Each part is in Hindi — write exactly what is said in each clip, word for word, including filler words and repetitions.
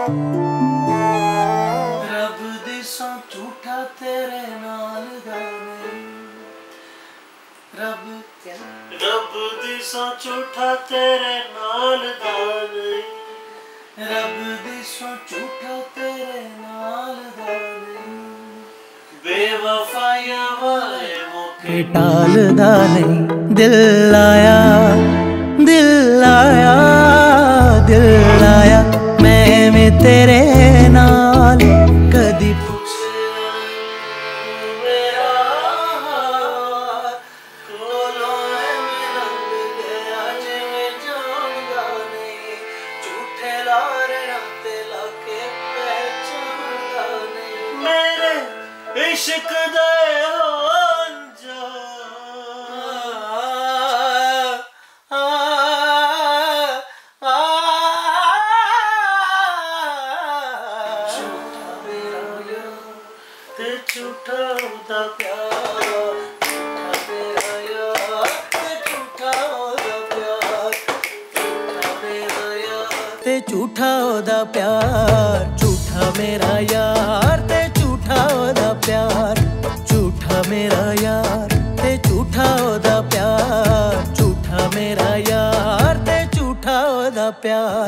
रब दी सौ झूठा तेरे नाल दा नहीं। रब क्या रब दी सौ झूठा तेरे नाल दा नहीं। रब दी सौ झूठा तेरे नाल दा नहीं। बेवफाइयां वाले मौके टालदा नहीं। दिल आया दिल आया दिल आया मैं भी तेरे नाल। कदी पूछे मेरा हाल कोलों एवें लंघ गया जिवें जानदा नहीं। झूठे लारे ते लाके पहचानदा नहीं। मेरे इश्क दे ते झूठा ओदा प्यार। झूठा मेरा यार ते झूठा ओदा प्यार। झूठा मेरा यार ते झूठा ओदा प्यार। झूठा मेरा यार ते झूठा ओदा प्यार। झूठा मेरा यार ते झूठा ओदा प्यार। झूठा मेरा यार ते झूठा ओदा प्यार।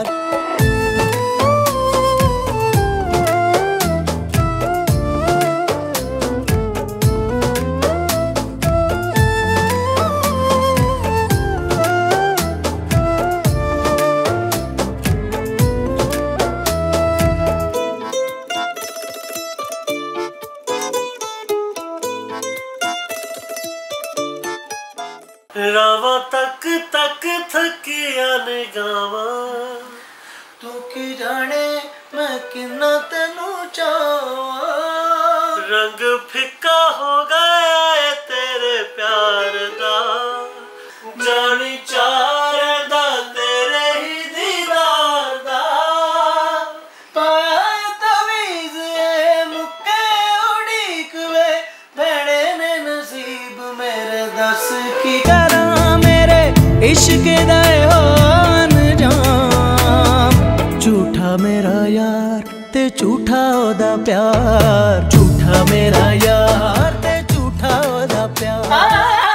रावा तक तक थकिया ने गावा। तू की जाने मैं किन्ना तेनू चावा। रंग फिक्का हो गया है तेरे प्यार दा। जानी चार दा तेरे ही दीदार दा। पाया तवीज मुक्के उड़ीक वे भेड़े ने नसीब मेरे दस की करा। मेरे इश्क दा अनजाम। झूठा मेरा यार ते झूठा ओदा प्यार। झूठा मेरा यार ते झूठा ओदा प्यार।